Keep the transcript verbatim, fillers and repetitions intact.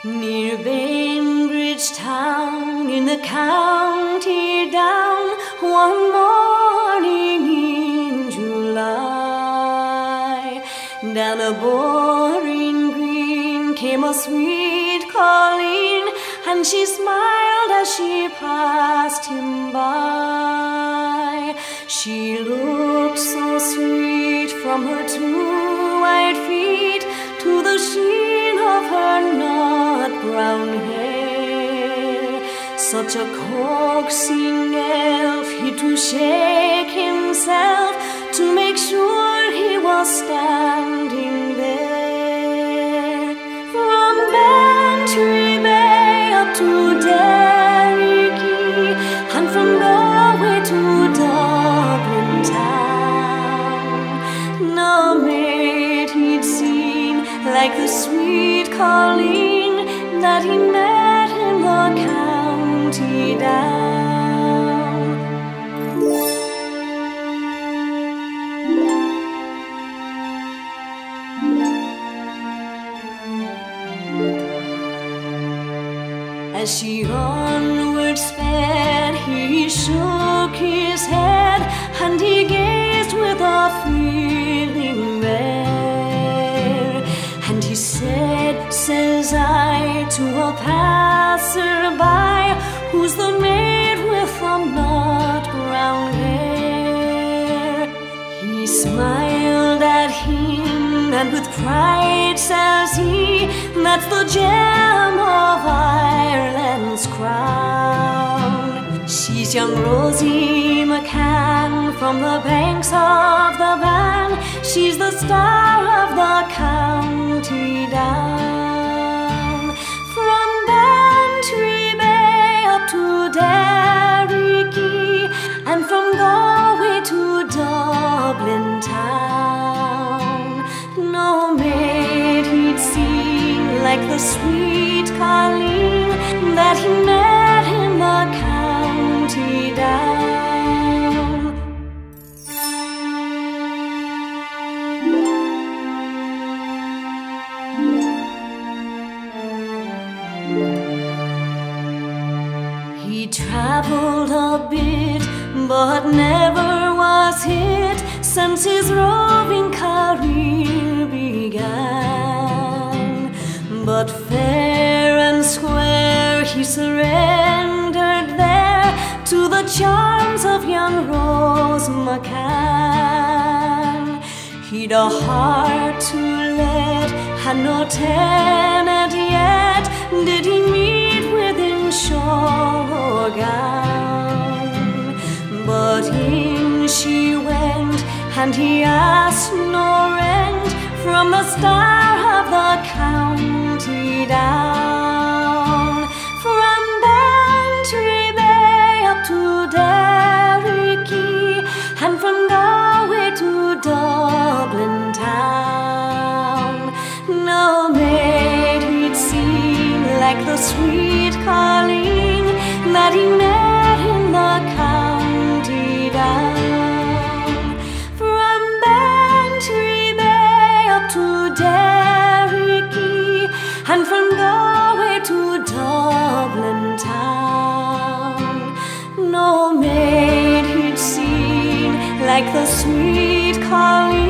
Near Bainbridge town in the county down, one morning in July, down a boring green came a sweet Colleen, and she smiled as she passed him by. She looked so sweet from her two white feet to the sheen of her nut brown hair. Such a coaxing elf, he to shake himself to make sure he was standing there. From Bantry Bay up to Derry Quay, and from Galway to Dublin town, no maid he'd seen like the sweet Colleen that he met in the county down. As she onward sped, he shook his head, and he gazed with a feeling there. And he said, says I, to a passer-by, who's the maid with the nut brown hair? He smiled at him, and with pride says he, that's the gem of Ireland's crown. She's young Rosie McCann from the banks of the Bann. She's the star of the county down. From Bantry Bay up to Derry Quay, and from Galway to Dublin town, no maid he'd seen like the sweet Colleen that he met in the county down. He travelled a bit, but never was hit since his roving career began. But fair and square he surrendered there to the charms of young Rose McCann. He'd a heart to let, and no tenant yet did he meet within shawl or gown. But in she went, and he asked no rent from the star of the county down. From Bantry Bay up to Derry Quay, and from Galway to Dublin town, no maid he'd seen like the sweet Colleen that he met in the county down. From Bantry Bay up to Derry Quay, and from Galway to Dublin town, no maid he'd seen like the sweet Colleen